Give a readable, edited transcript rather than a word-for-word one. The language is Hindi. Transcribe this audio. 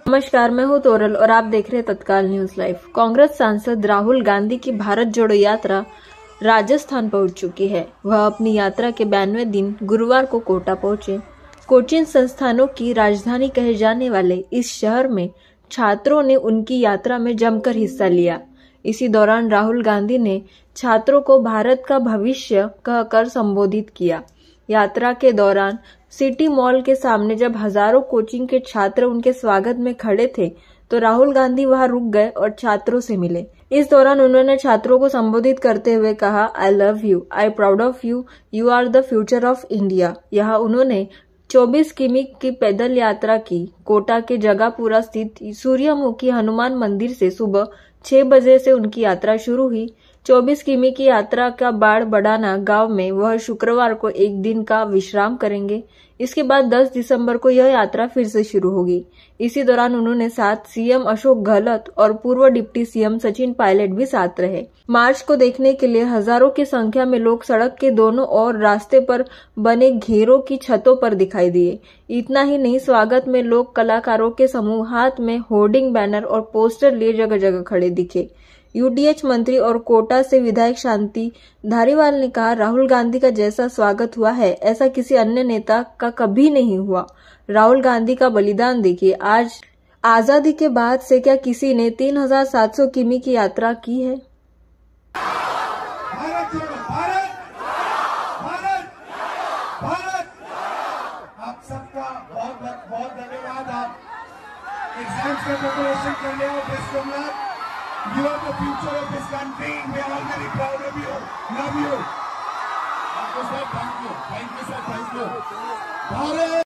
नमस्कार, मैं हूं तोरल और आप देख रहे हैं तत्काल न्यूज लाइव। कांग्रेस सांसद राहुल गांधी की भारत जोड़ो यात्रा राजस्थान पहुंच चुकी है। वह अपनी यात्रा के 92वें दिन गुरुवार को कोटा पहुंचे। कोचिंग संस्थानों की राजधानी कहे जाने वाले इस शहर में छात्रों ने उनकी यात्रा में जमकर हिस्सा लिया। इसी दौरान राहुल गांधी ने छात्रों को भारत का भविष्य कहकर संबोधित किया। यात्रा के दौरान सिटी मॉल के सामने जब हजारों कोचिंग के छात्र उनके स्वागत में खड़े थे तो राहुल गांधी वहां रुक गए और छात्रों से मिले। इस दौरान उन्होंने छात्रों को संबोधित करते हुए कहा, I love you, I proud of you, you are the future of India. यहाँ उन्होंने 24 किमी की पैदल यात्रा की। कोटा के जगापुरा स्थित सूर्यमुखी हनुमान मंदिर से सुबह 6 बजे से उनकी यात्रा शुरू हुई। 24 किमी की यात्रा का बाढ़ बढ़ाना गांव में वह शुक्रवार को एक दिन का विश्राम करेंगे। इसके बाद 10 दिसंबर को यह यात्रा फिर से शुरू होगी। इसी दौरान उन्होंने साथ सीएम अशोक गहलोत और पूर्व डिप्टी सीएम सचिन पायलट भी साथ रहे। मार्च को देखने के लिए हजारों की संख्या में लोग सड़क के दोनों ओर रास्ते पर बने घेरों की छतों पर दिखाई दिए। इतना ही नहीं, स्वागत में लोग कलाकारों के समूह हाथ में होर्डिंग, बैनर और पोस्टर लिए जगह जगह खड़े दिखे। यूडीएच मंत्री और कोटा से विधायक शांति धारीवाल ने कहा, राहुल गांधी का जैसा स्वागत हुआ है ऐसा किसी अन्य नेता का कभी नहीं हुआ। राहुल गांधी का बलिदान देखिए। आज आजादी के बाद से क्या किसी ने 3700 किमी की यात्रा की है? भारत जोड़ो, भारत, भारत, भारत। आप सबका बहुत धन्यवाद। आप एग्जाम्स का प्रिपरेशन कर रहे हो, best of luck. You are the future of this country. We are all very proud of you. Love you. Thank you, sir. Thank you. Thank you, sir. Thank you. Bharat.